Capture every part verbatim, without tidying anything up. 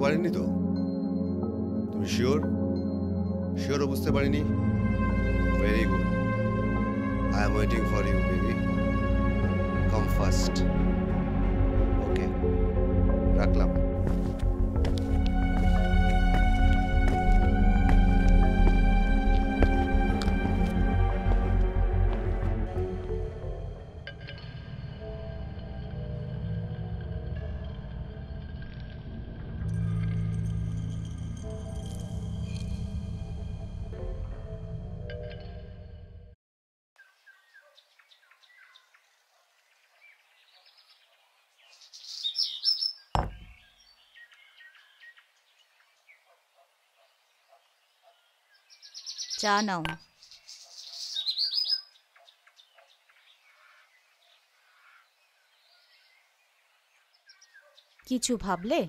পারিনি তো? তুমি শিওর? শিওরও বুঝতে পারিনি? Very good. I am waiting for you baby. Come fast. Okay, রাখলাম। চা নাও। কিছু ভাবলে?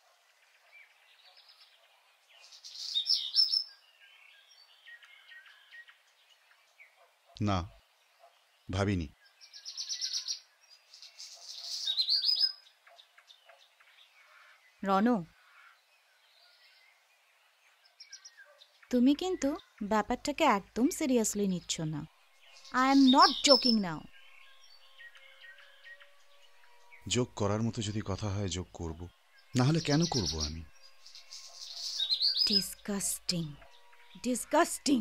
না, ভাবিনি। রনু, তুমি কিন্তু ব্যাপারটাকে একদম সিরিয়াসলি নিচ্ছ না। I am not joking now. যোগ করার মতো যদি কথা হয় যোগ করব, না হলে কেন করব আমি? Disgusting, disgusting.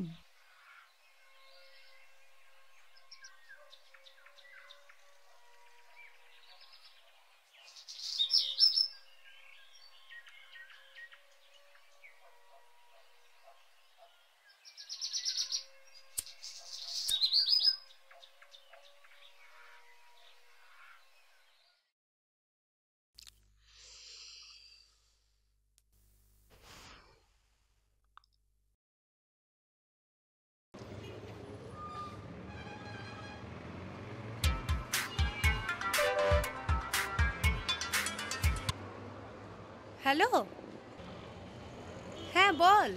হ্যালো, হ্যাঁ বল।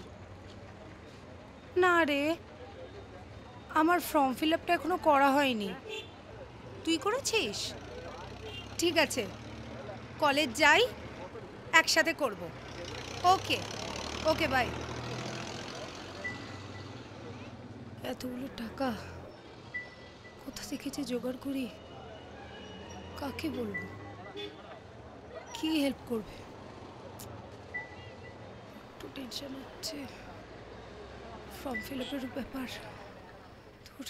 না রে, আমার ফর্ম ফিল আপটা এখনো করা হয়নি। তুই করেছিস? ঠিক আছে, কলেজ যাই, একসাথে করব। Okay okay, bye. এতগুলো টাকা কোথা থেকে যে জোগাড় করি, কাকে বলবো, কি হেল্প করবে? একটু টেনশন হচ্ছে, ফর্ম ফিল আপের ব্যাপার। ধুর।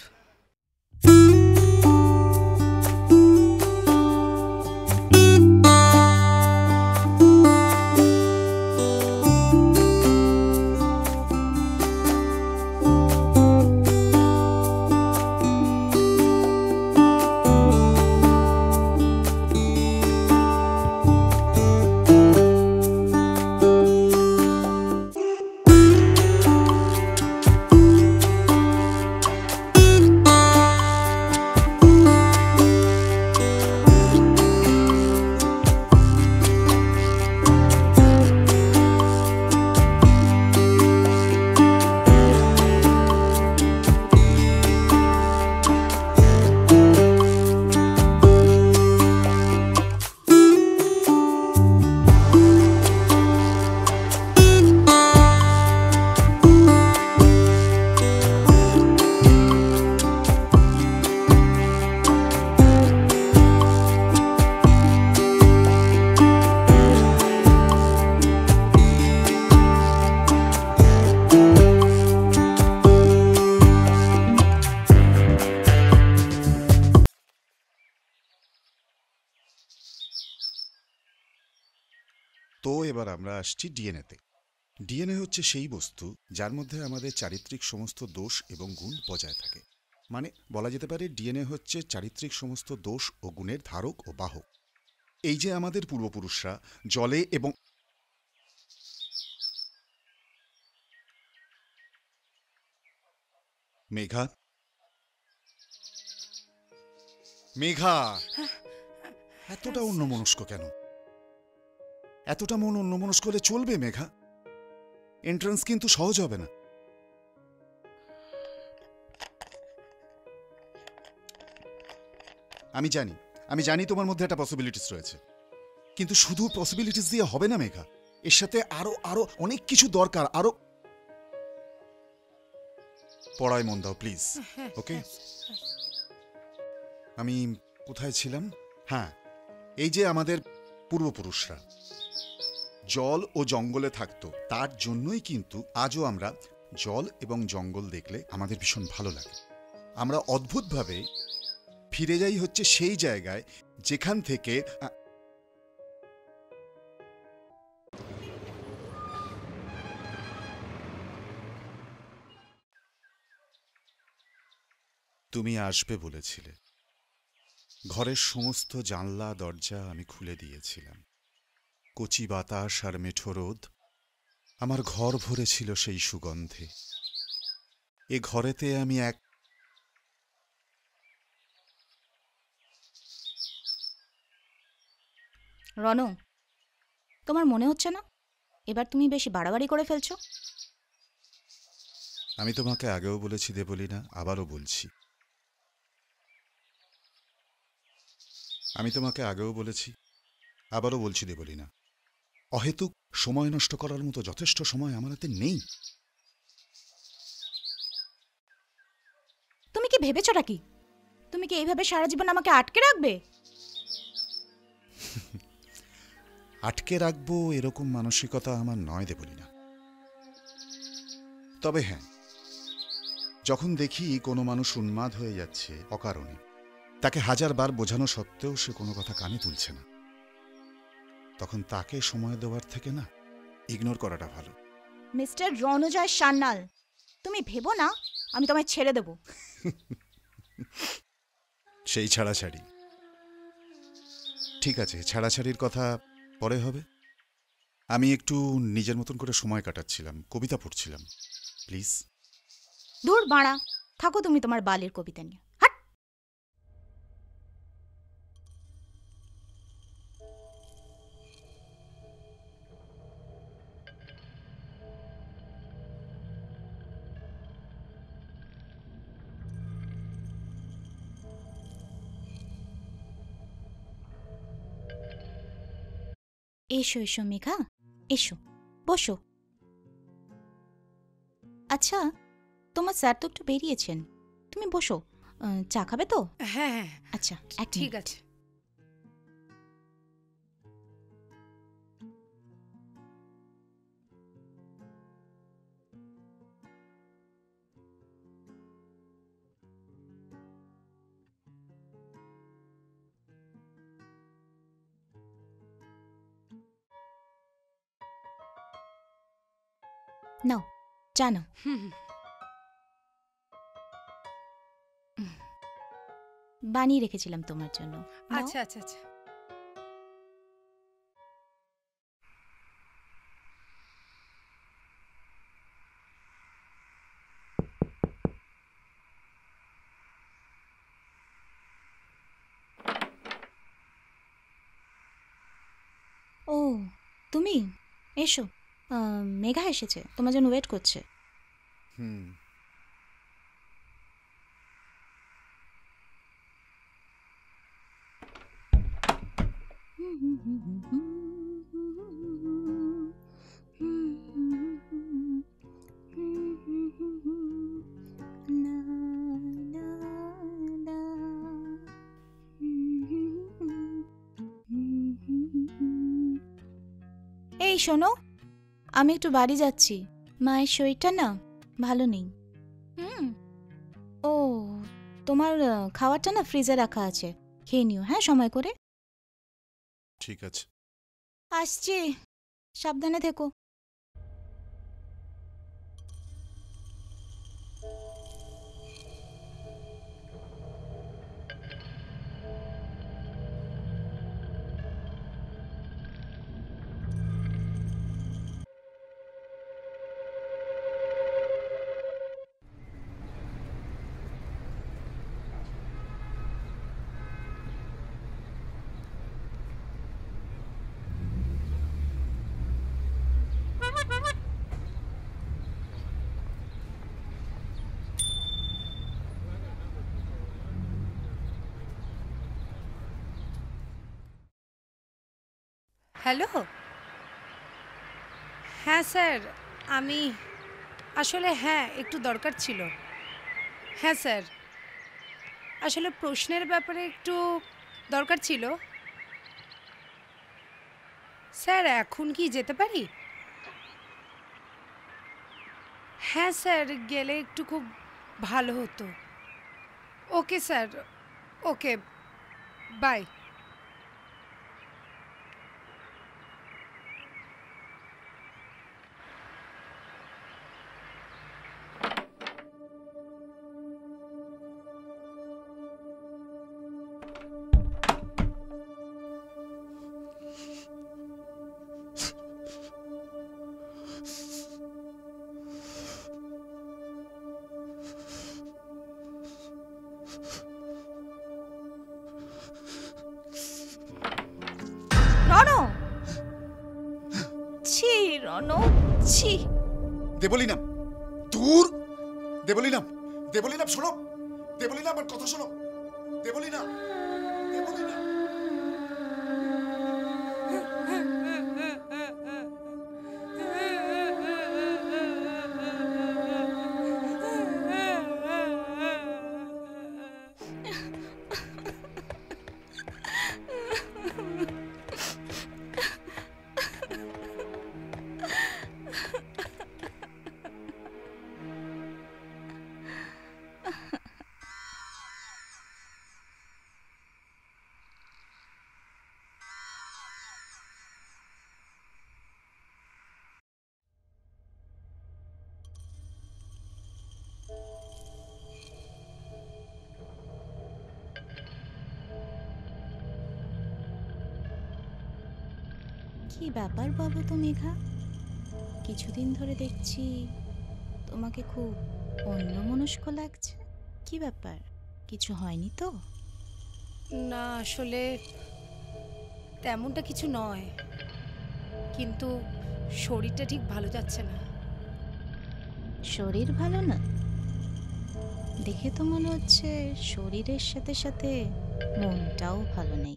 তো এবার আমরা আসছি ডিএনএতে। ডিএনএ হচ্ছে সেই বস্তু যার মধ্যে আমাদের চারিত্রিক সমস্ত দোষ এবং গুণ বজায় থাকে। মানে বলা যেতে পারে ডিএনএ হচ্ছে চারিত্রিক সমস্ত দোষ ও গুণের ধারক ও বাহক। এই যে আমাদের পূর্বপুরুষরা জলে এবং মেঘা মেঘা এতটা অন্যমনস্ক কেন? এতটা মন অন্যমনস্ক হলে চলবে মেঘা? এন্ট্রান্স কিন্তু সহজ হবে না। আমি জানি আমি জানি তোমার মধ্যে একটা পসিবিলিটিস রয়েছে, কিন্তু শুধু পসিবিলিটিস দিয়ে হবে না মেঘা। এর সাথে আরো আরো অনেক কিছু দরকার। আরো পড়ায় মন দাও প্লিজ। ওকে, আমি কোথায় ছিলাম? হ্যাঁ, এই যে আমাদের পূর্বপুরুষরা জল ও জঙ্গলে থাকতো, তার জন্যই কিন্তু আজও আমরা জল এবং জঙ্গল দেখলে আমাদের ভীষণ ভালো লাগে। আমরা অদ্ভুতভাবে ফিরে যাই হচ্ছে সেই জায়গায় যেখান থেকে তুমি আসবে বলেছিলে। ঘরের সমস্ত জানলা দরজা আমি খুলে দিয়েছিলাম। কচি বাতাস আর মেঠো রোদ আমার ঘর ভরেছিল সেই সুগন্ধে। এ ঘরেতে আমি এক রনু, তোমার মনে হচ্ছে না এবার তুমি বেশি বাড়াবাড়ি করে ফেলছো? আমি তোমাকে আগেও বলেছি দেবলীনা, আবারও বলছি। আমি তোমাকে আগেও বলেছি, আবারও বলছি দেবলীনা, অহেতুক সময় নষ্ট করার মতো যথেষ্ট সময় আমার হাতে নেই। তুমি কি ভেবেছোটা কি? তুমি কি এইভাবে সারা জীবন আমাকে আটকে রাখবে? আটকে রাখবো এরকম মানসিকতা আমার নয় দেবলীনা। তবে হ্যাঁ, যখন দেখি কোনো মানুষ উন্মাদ হয়ে যাচ্ছে অকারণে, তাকে হাজার বার বোঝানো সত্ত্বেও সে কোনো কথা কানে তুলছে না, তখন তাকে সময় দেওয়ার থেকে না ইগনোর করাটা ভালো। মিস্টার রণজয় সান্যাল, তুমি ভেবো না আমি তোমায় ছেড়ে দেব। সেই ছাড়াছাড়ি ঠিক আছে, ছাড়াছাড়ির কথা পরে হবে। আমি একটু নিজের মতন করে সময় কাটাচ্ছিলাম, কবিতা পড়ছিলাম। প্লিজ। দূর বাড়া, থাকো তুমি তোমার বালের কবিতা নিয়ে। হাট। এসো এসো মেঘা, এসো বসো। আচ্ছা, তোমার স্যার তো একটু বেরিয়েছেন, তুমি বসো। চা খাবে তো? হ্যাঁ হ্যাঁ, আচ্ছা, এক ঠিক মিনিট। আছে। নাও চা নাও। হুম, বানিয়ে রেখেছিলাম তোমার জন্য। নাও। আচ্ছা আচ্ছা আচ্ছা। ও তুমি এসো, আহ, মেঘা এসেছে, তোমার জন্য ওয়েট করছে। হুম, এই শোনো, আমি একটু বাড়ি যাচ্ছি, মায়ের শরীরটা না ভালো নেই। হুম। ও, তোমার আহ, খাবারটা না ফ্রিজে রাখা আছে, খেয়ে নিও হ্যাঁ সময় করে। ঠিক আছে। আসছি, সাবধানে থেকো। হ্যালো, হ্যাঁ স্যার, আমি আসলে হ্যাঁ একটু দরকার ছিল। হ্যাঁ স্যার, আসলে প্রশ্নের ব্যাপারে একটু দরকার ছিল। স্যার এখন কি যেতে পারি? হ্যাঁ স্যার, গেলে একটু খুব ভালো হতো। Okay sir, okay, by. রণ, ছি রণ, ছি। দেবলীনাম, দূর! দেবলীনাম, দেবলীনাম শোনো, দেবলীনাম আমার কথা শোনো, দেবলীনাম, দেবলীনাম। কি ব্যাপার বলো তো মেঘা, কিছুদিন ধরে দেখছি তোমাকে খুব অন্যমনস্ক লাগছে। কি ব্যাপার, কিছু হয়নি তো? না আসলে তেমনটা কিছু নয়, কিন্তু শরীরটা ঠিক ভালো যাচ্ছে না। শরীর ভালো না? দেখে তো মনে হচ্ছে শরীরের সাথে সাথে মনটাও ভালো নেই।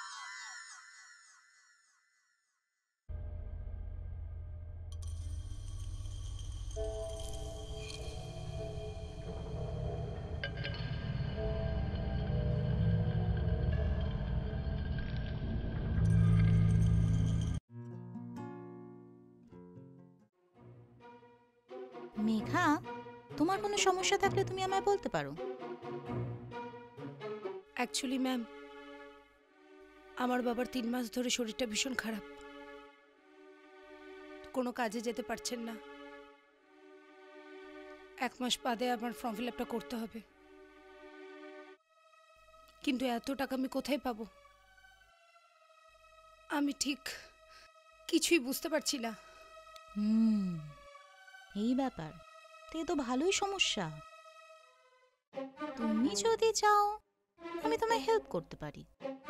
মেঘা, তোমার কোনো সমস্যা থাকলে তুমি আমায় বলতে পারো। অ্যাকচুয়ালি ম্যাম, আমার বাবার তিন মাস ধরে শরীরটা ভীষণ খারাপ, কোনো কাজে যেতে পারছেন না। এক মাস বাদে আমার ফর্ম ফিল আপটা করতে হবে, কিন্তু এত টাকা আমি কোথায় পাবো আমি ঠিক কিছুই বুঝতে পারছি না। হুম, এই ব্যাপার, তো এ তো ভালোই সমস্যা। তুমি যদি চাও আমি তোমায় হেল্প করতে পারি,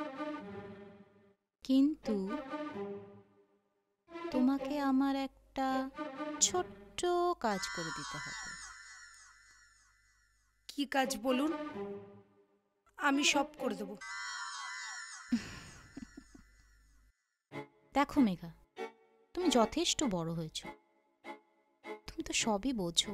কিন্তু তোমাকে আমার একটা ছোট্ট কাজ করে দিতে হবে। কি কাজ বলুন, আমি সব করে দেবো। দেখো মেঘা, তুমি যথেষ্ট বড় হয়েছো, তুমি তো সবই বোঝো।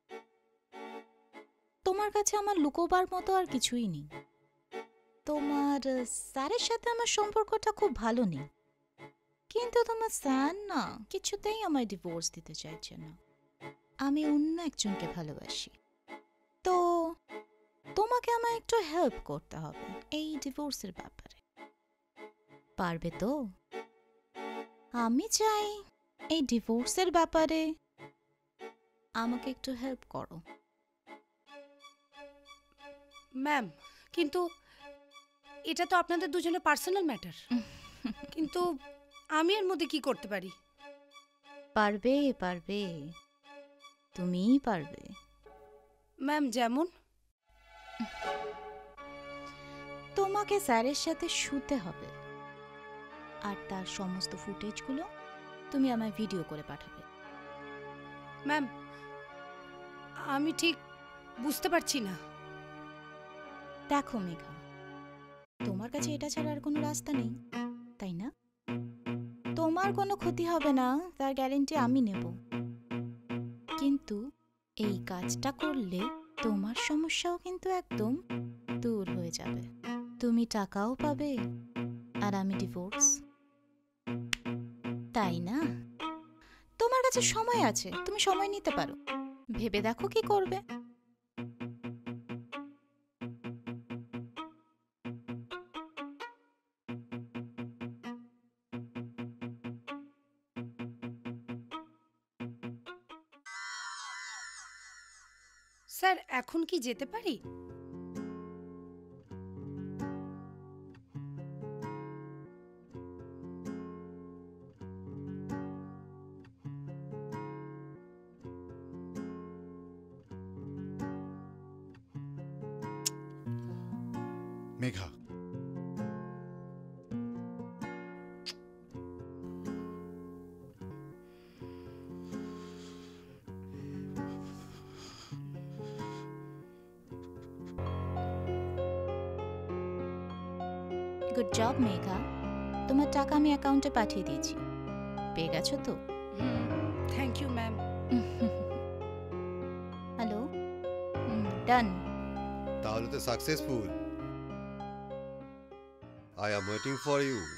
তোমার কাছে আমার লুকোবার মতো আর কিছুই নেই। তোমার স্যারের সাথে আমার সম্পর্কটা খুব ভালো নেই, কিন্তু তোমার স্যার না কিছুতেই আমায় ডিভোর্স দিতে চাইছে না। আমি অন্য একজনকে ভালোবাসি, তো তোমাকে আমায় একটু হেল্প করতে হবে এই ডিভোর্সের ব্যাপারে। পারবে তো? আমি চাই এই ডিভোর্সের ব্যাপারে আমাকে একটু হেল্প করো। ম্যাম, কিন্তু এটা তো আপনাদের দুজনের পার্সোনাল ম্যাটার, কিন্তু আমি এর মধ্যে কি করতে পারি? পারবে, পারবে, তুমিই পারবে। ম্যাম যেমন? তোমাকে স্যারের সাথে শুতে হবে, আর তার সমস্ত ফুটেজগুলো তুমি আমায় ভিডিও করে পাঠাবে। ম্যাম আমি ঠিক বুঝতে পারছি না। দেখো মেঘা, তোমার কাছে এটা ছাড়া আর কোনো রাস্তা নেই, তাই না? তোমার তোমার কোনো ক্ষতি হবে না তার গ্যারেন্টি আমি নেব, কিন্তু এই কাজটা করলে তোমার সমস্যাও কিন্তু একদম দূর হয়ে যাবে। তুমি টাকাও পাবে আর আমি ডিভোর্স। তাই না? তোমার কাছে সময় আছে, তুমি সময় নিতে পারো, ভেবে দেখো কি করবে। স্যার এখন কি যেতে পারি? মেঘা, গুড জব মেঘা, তোমার টাকা আমি অ্যাকাউন্টে পাঠিয়ে দিয়েছি, পেয়ে গেছো তো? হুম, thank you ma'am. Hello, done. তাহলে তো successful. I am waiting for you.